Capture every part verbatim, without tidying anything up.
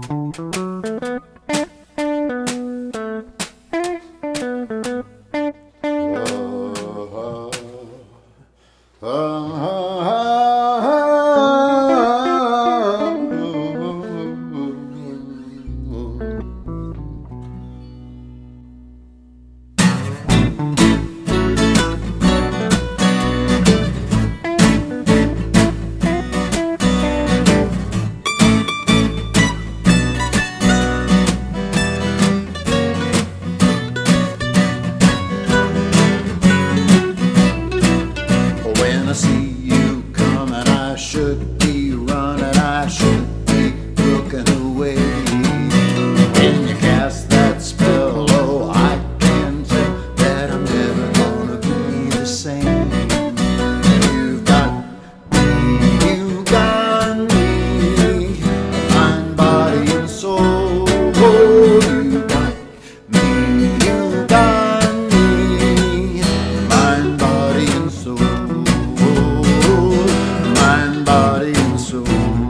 I see you coming, I should be running, I should be looking away. When you cast that spell, oh, I can tell that I'm never gonna be the same. You've got me, you got me, mind, body, and soul. You got me, you got me, mind, body, and soul. Mind, body, and soul.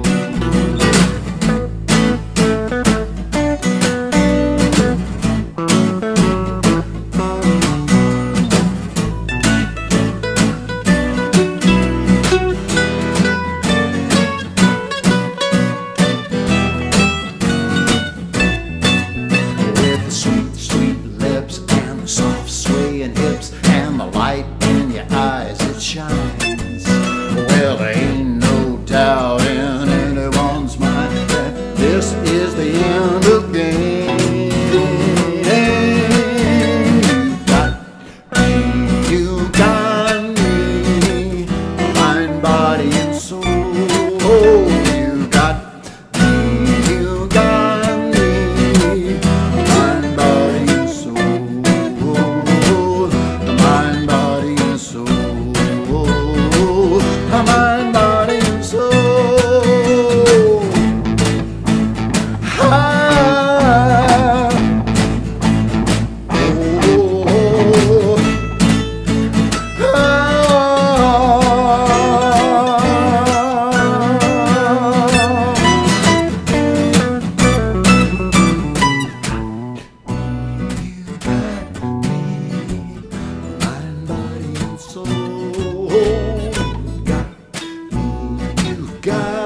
With the sweet, sweet lips and the soft swaying hips and the light in your eyes, it shines. Well, there ain't no doubt in anyone's mind that this is the end of the game. You got me, you got me, mind, body, and soul. You got me, you got me, mind, body, and soul. Mind, body, and soul. Mind, body, and soul. Ah, oh, you got me, mind, body, and soul. You got